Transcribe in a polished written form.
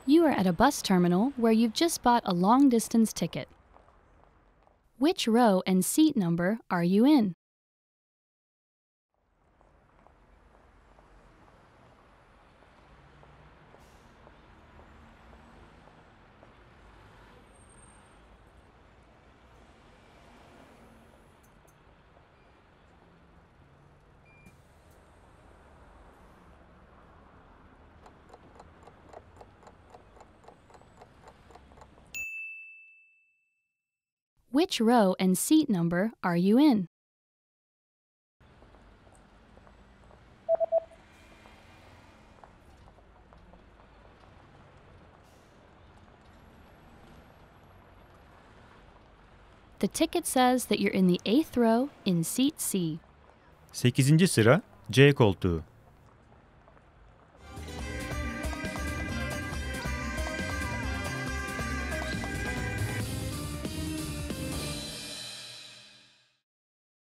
You are at a bus terminal where you've just bought a long-distance ticket. Which row and seat number are you in? Which row and seat number are you in? The ticket says that you're in the 8th row in seat C. 8. sıra C koltuğu.